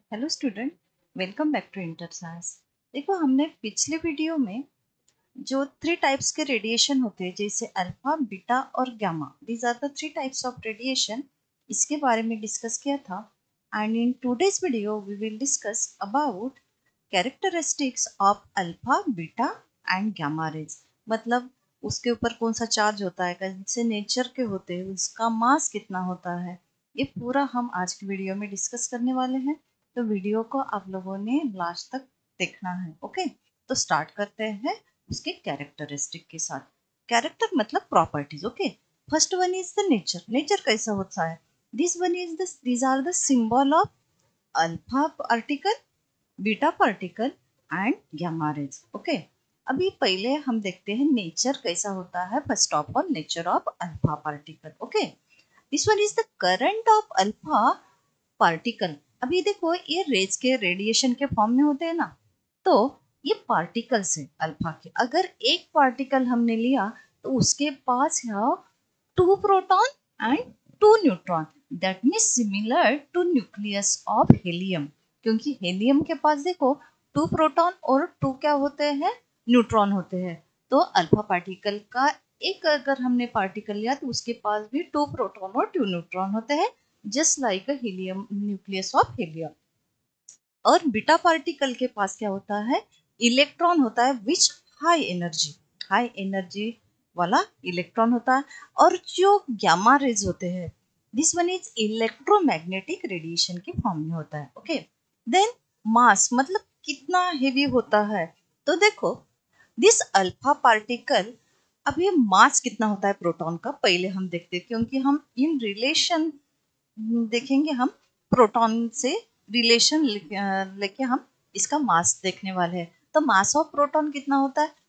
Hello student, welcome back to inter science. देखो, हमने पिछले वीडियो में जो थ्री टाइप्स के रेडिएशन होते हैं जैसे अल्फा, बीटा और gamma, these are the three types of radiation, इसके बारे में डिस्कस किया था। And in today's video we will discuss about characteristics of alpha, beta and gamma rays. मतलब उसके ऊपर कौन सा चार्ज होता है, कैसे नेचर के होते हैं, उसका मास कितना होता है, ये पूरा हम आज की वीडियो में डिस्कस करने वाले हैं। तो वीडियो को आप लोगों ने लास्ट तक देखना है। ओके, तो स्टार्ट करते हैं उसके कैरेक्टरिस्टिक के साथ। कैरेक्टर मतलब properties. Okay, first one is the nature. Nature कैसा होता है? This one is these are the symbol of alpha particle, beta particle and gamma rays. Okay, अभी पहले हम देखते हैं नेचर कैसा होता है। First of all, nature of alpha particle. Okay, this one is the current of alpha particle. अभी देखो, ये रेज के रेडिएशन के फॉर्म में होते हैं ना, तो ये पार्टिकल्स है अल्फा के। अगर एक पार्टिकल हमने लिया तो उसके पास है two proton and two neutron, that means similar to nucleus of helium. क्योंकि हीलियम के पास देखो टू प्रोटॉन और टू क्या होते हैं, न्यूट्रॉन होते हैं। तो अल्फा पार्टिकल का एक अगर हमने पार्टिकल लिया तो उसके पास भी टू प्रोटॉन और टू न्यूट्रॉन होते हैं, just like a helium, nucleus of helium. और बीटा पार्टिकल के पास क्या होता है, इलेक्ट्रॉन होता है, विच हाई एनर्जी वाला इलेक्ट्रॉन होता है। और जो गामा रेज होते हैं, this one is electromagnetic radiation के फॉर्म में होता है। ओके, देन मास मतलब कितना हेवी होता है। तो देखो, दिस अल्फा पार्टिकल, अब ये मास कितना होता है प्रोटॉन का पहले हम देखते हैं, क्योंकि हम इन रिलेशन देखेंगे, हम प्रोटॉन से रिलेशन लेके हम इसका मास देखने वाले हैं। तो मास ऑफ प्रोटॉन कितना होता है,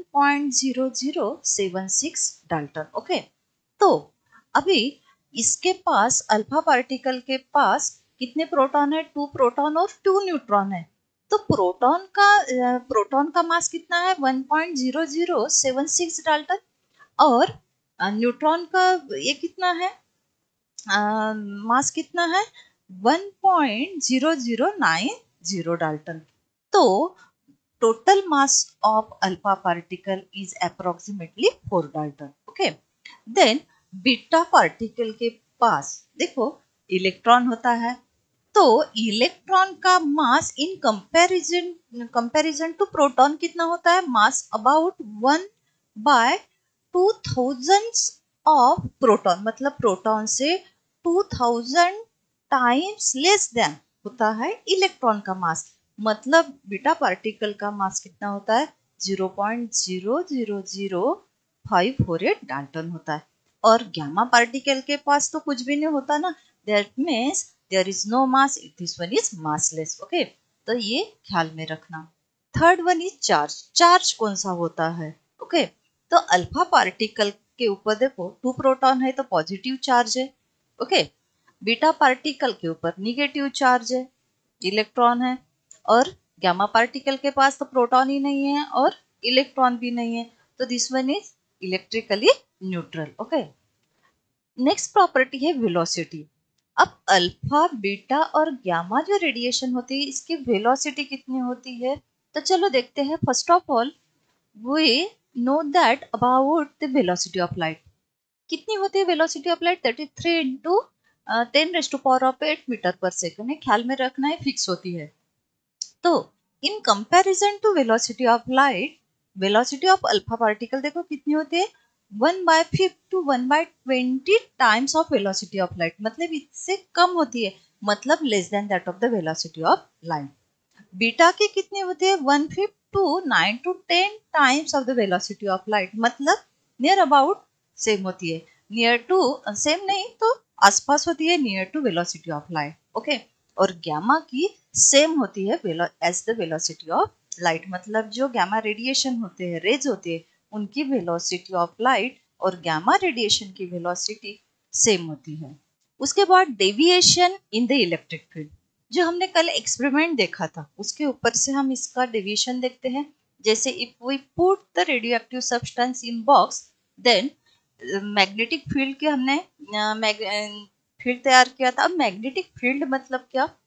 1.0076 डाल्टन। ओके, तो अभी इसके पास अल्फा पार्टिकल के पास कितने प्रोटॉन है, टू प्रोटॉन और टू न्यूट्रॉन है। तो प्रोटॉन का मास कितना है, 1.0076 डाल्टन। और न्यूट्रॉन का ये कितना है, मास कितना है, 1.0090 डाल्टन। तो total mass of alpha particle is approximately 4 dalton. Okay, then beta particle के पास देखो इलेक्ट्रॉन होता है। तो इलेक्ट्रॉन का mass in comparison to proton कितना होता है, मास अबाउट 1/2000 ऑफ प्रोटॉन। मतलब प्रोटॉन से 2000 टाइम्स लेस देन होता है इलेक्ट्रॉन का मास। मतलब बीटा पार्टिकल का मास कितना होता है, 0.0000548 डाल्टन होता है। और गामा पार्टिकल के पास तो कुछ भी नहीं होता ना, that means there is no mass, this one is massless. Okay, तो ये ख्याल में रखना। Third one is charge. Charge कौन सा होता है? ओके, तो अल्फा पार्टिकल के ऊपर देखो टू प्रोटॉन है तो पॉजिटिव चार्ज है। ओके, बीटा पार्टिकल के ऊपर निगेटिव चार्ज है, इलेक्ट्रॉन है। और गामा पार्टिकल के पास तो प्रोटॉन ही नहीं है और इलेक्ट्रॉन भी नहीं है, तो this one is electrically neutral. Okay, next property है वेलोसिटी। अब अल्फा, बीटा और गामा जो रेडिएशन होती है, इसकी वेलोसिटी कितनी होती है, तो चलो देखते हैं। First of all, we know that about the velocity of light. कितनी होती है velocity of light, 33 into 10⁻⁸ meter पर सेकंड है, ख्याल में रखना है, फिक्स होती है। तो in comparison to velocity of light, velocity of alpha particle देखो कितनी होती है, 1/5 to 1/20 times of velocity of light. मतलब इससे कम होती है, मतलब less than that of the velocity of light. Beta की कितनी होती है, 1/5 to 9 to 10 times of the velocity of light. मतलब नियर अबाउट सेम होती है, नियर टू सेम नहीं तो आसपास होती है, near to velocity of light. Okay, और गामा की सेम होती है as the velocity of light. मतलब जो गामा रेडिएशन होते हैं, रेज होते हैं, उनकी वेलोसिटी ऑफ लाइट और गामा रेडिएशन की वेलोसिटी सेम होती है। उसके बाद deviation in the electric field, जो हमने कल एक्सपेरिमेंट देखा था उसके ऊपर से हम इसका डेविएशन देखते हैं। जैसे if we put the radioactive substance in box, then magnetic field के हमने फील्ड तैयार किया था। अब मैग्नेटिक फील्ड मतलब क्या,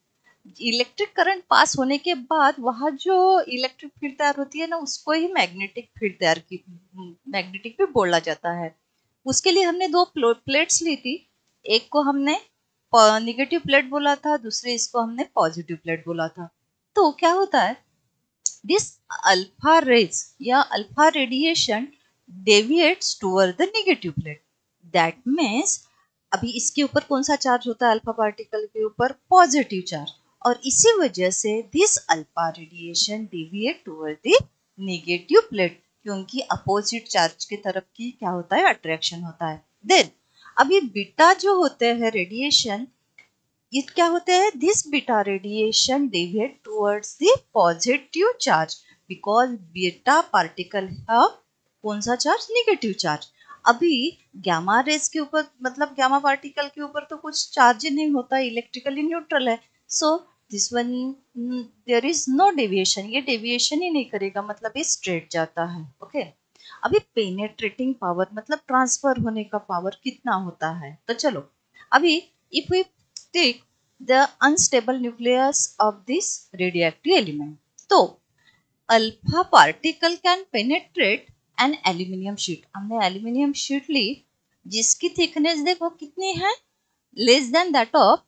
इलेक्ट्रिक करंट पास होने के बाद वहाँ जो इलेक्ट्रिक फील्ड तैयार होती है ना, उसको ही मैग्नेटिक भी बोला जाता है। उसके लिए हमने दो प्लेट्स ली थी। एक को हमने निगेटिव प्लेट बोला था, दूसरे इसको हमने पॉजिटिव प्लेट बोला था। तो क्या होता है, दिस अल्फा रेज या alpha radiation deviates toward the negative plate. That means अभी इसके ऊपर कौन सा चार्ज होता है, अल्फा पार्टिकल के ऊपर पॉजिटिव चार्ज, और इसी वजह से this alpha radiation deviate toward the negative plate, क्योंकि अपोजिट चार्ज की तरफ की क्या होता है, अट्रैक्शन होता है। देन अभी बीटा जो होते हैं रेडिएशन, ये क्या होते हैं, this beta radiation deviate towards the positive charge because beta particle है कौन सा चार्ज, नेगेटिव चार्ज। अभी गामा रेज के ऊपर मतलब गामा पार्टिकल के ऊपर तो कुछ चार्ज ही नहीं होता, इलेक्ट्रिकली न्यूट्रल है। So this one there is no deviation, ये डेविएशन ही नहीं करेगा, मतलब ये स्ट्रेट जाता है। ओके अभी पेनेट्रेटिंग पावर मतलब ट्रांसफर होने का पावर कितना होता है, तो चलो अभी if we take the unstable nucleus of this radioactive element, तो alpha particle can penetrate an aluminium sheet. हमने एल्यूमिनियम शीट ली जिसकी थिकनेस देखो कितनी है, less than that of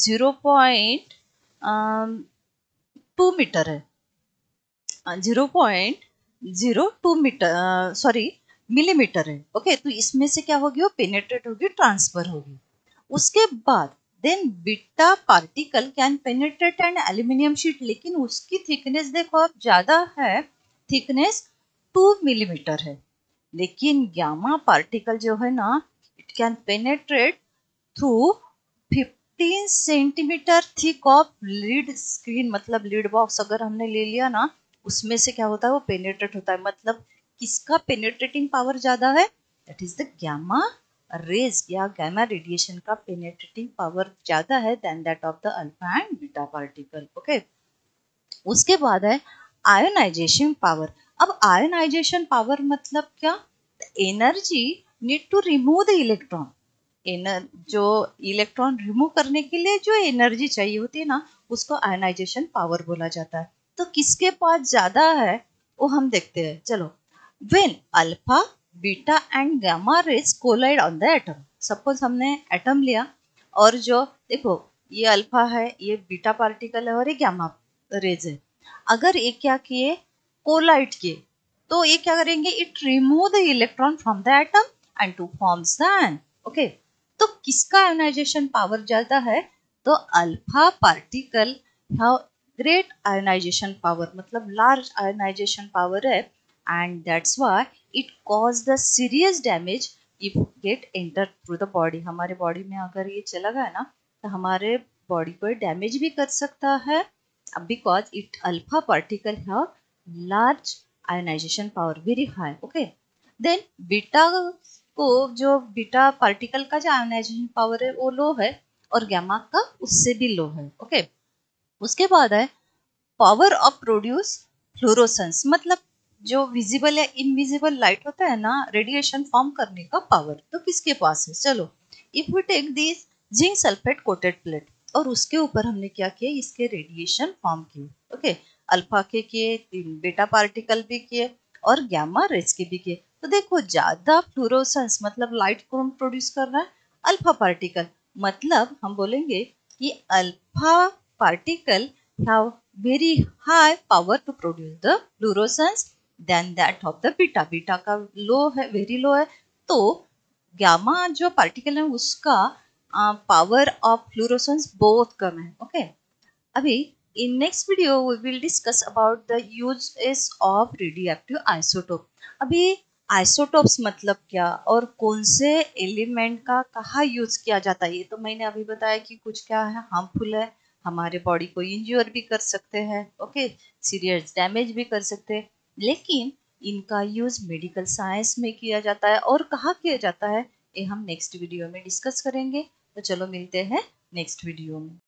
0.2 metre है, 0.02 मीटर सॉरी मिलीमीटर है। ओके तो इसमें से क्या होगी, वो पेनेट्रेट होगी, ट्रांसफर होगी। उसके बाद then beta particle can penetrate an aluminium sheet, लेकिन उसकी थिकनेस देखो अब ज्यादा है, थिकनेस 2 मिलीमीटर है। लेकिन गामा पार्टिकल जो है ना, it can penetrate through 15 centimetre thick of lead screen, मतलब लीड बॉक्स अगर हमने ले लिया ना, उसमें से क्या होता है, वो पेनेट्रेट होता है। मतलब किसका पेनेट्रेटिंग पावर ज्यादा है, that is the gamma rays या गामा रेडिएशन का पेनेट्रेटिंग पावर ज्यादा है then that of the alpha and beta particle. Okay उसके बाद है आयोनाइजेशन पावर। अब आयोनाइजेशन पावर मतलब क्या, energy need to remove the electron, जो इलेक्ट्रॉन रिमूव करने के लिए जो एनर्जी चाहिए होती है ना, उसको आयनाइजेशन पावर बोला जाता है। तो किसके पास ज्यादा है वो हम देखते हैं, चलो। When alpha beta and gamma rays collide on the atom, suppose हमने एटम लिया और जो देखो ये अल्फा है, ये बीटा पार्टिकल है और ये गामा रेज है। अगर ये क्या किए, कोलाइड किए, तो ये क्या करेंगे, it remove the electron from the atom and to forms the ion. Okay तो किसका आयोनाइजेशन पावर ज्यादा है, तो alpha particle have great ionisation power, मतलब लार्ज आयोनाइजेशन पावर है, and that's why it cause the serious damage if get enter through the body. हमारे body में अगर ये चला गया ना, तो हमारे बॉडी को डैमेज भी कर सकता है, because it alpha particle have large ionisation power, very high. Okay then beta को, जो बीटा पार्टिकल का जो आयोनाइजेशन पावर है वो लो है, और गामा का उससे भी लो है। ओके उसके बाद है पावर ऑफ प्रोड्यूस फ्लोरोसेंस, मतलब जो विजिबल या इनविजिबल लाइट होता है ना, रेडिएशन फॉर्म करने का पावर तो किसके पास है, चलो if we take this zinc sulphate coated plate, और उसके ऊपर हमने क्या किया, इसके रेडिएशन फॉर्म किए। ओके अल्फा के किए, बीटा पार्टिकल भी किए, और गामा रेज के भी किए। तो देखो ज्यादा फ्लोरोसेंस मतलब लाइट कौन प्रोड्यूस कर रहा है, अल्फा पार्टिकल। मतलब हम बोलेंगे कि अल्फा पार्टिकल हैव very high power to produce the fluorescence than that of the beta। Beta का लो है, वेरी लो है, तो गामा जो पार्टिकल है उसका पावर ऑफ फ्लोरोसेंस बहुत कम है। ओके अभी in next video we will discuss about the uses of radioactive isotope। अभी आइसोटोप्स मतलब क्या और कौन से एलिमेंट का कहाँ यूज किया जाता है, ये तो मैंने अभी बताया कि कुछ क्या है, हार्मफुल है, हमारे बॉडी को इंज्योर भी कर सकते हैं, ओके सीरियस डैमेज भी कर सकते हैं, लेकिन इनका यूज मेडिकल साइंस में किया जाता है, और कहाँ किया जाता है ये हम नेक्स्ट वीडियो में डिस्कस करेंगे। तो चलो मिलते हैं नेक्स्ट वीडियो में।